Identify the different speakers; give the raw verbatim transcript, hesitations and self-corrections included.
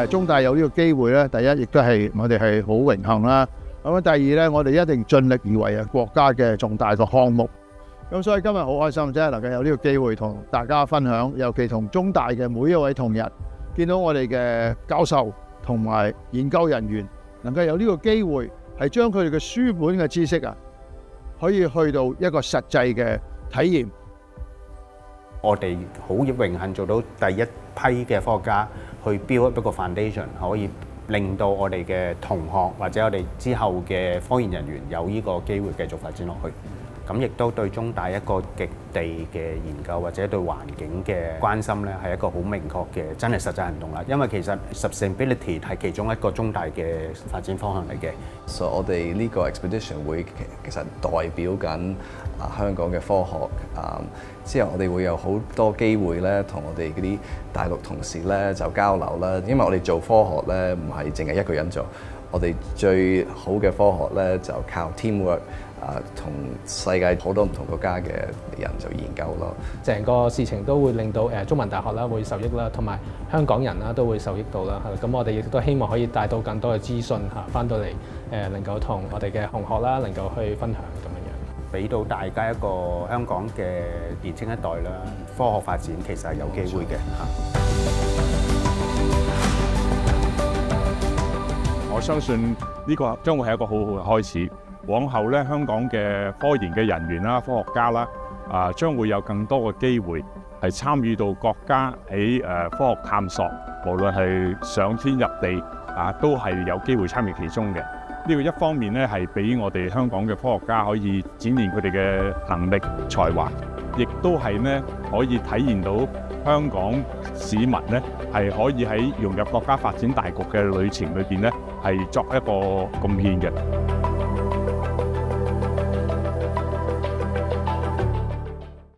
Speaker 1: 誒中大有呢個機會咧，第一亦都係我哋係好榮幸啦。咁啊，第二咧，我哋一定盡力而為啊，國家嘅重大個項目。咁所以今日好開心，真係能夠有呢個機會同大家分享，尤其同中大嘅每一位同仁，見到我哋嘅教授同埋研究人員，能夠有呢個機會係將佢哋嘅書本嘅知識啊，可以去到一個實際嘅體驗。
Speaker 2: 我哋好榮幸做到第一批嘅科學家去 build up一個 foundation， 可以令到我哋嘅同學或者我哋之後嘅科研人員有呢個機會繼續發展落去。咁亦都對中大一個極地嘅研究或者對環境嘅關心咧，係一個好明確嘅真係實際行動啦。因為其實 sustainability 係其中一個中大嘅發展方向嚟嘅。
Speaker 3: 所以我哋呢個 expedition 會其實代表緊啊香港嘅科學啊，之後我哋會有好多機會咧，同我哋嗰啲大陸同事咧就交流啦。因為我哋做科學咧唔係淨係一個人做，我哋最好嘅科學咧就靠 teamwork。啊，同世界好多唔同國家嘅人就研究咯。
Speaker 4: 成個事情都會令到誒中文大學啦會受益啦，同埋香港人啦都會受益到啦。咁我哋亦都希望可以帶到更多嘅資訊嚇翻到嚟，誒能夠同我哋嘅同學啦能夠去分享咁樣樣，
Speaker 2: 俾到大家一個香港嘅年青一代啦，科學發展其實係有機會嘅嚇。
Speaker 5: 我相信呢個將會係一個好好嘅開始。往後咧，香港嘅科研嘅人員啦、科學家啦，啊，將會有更多嘅機會係參與到國家喺誒科學探索，無論係上天入地啊，都係有機會參與其中嘅。呢個一方面咧係俾我哋香港嘅科學家可以展現佢哋嘅能力才華，亦都係咧可以體現到香港市民咧係可以喺融入國家發展大局嘅旅程裏邊咧係作一個貢獻嘅。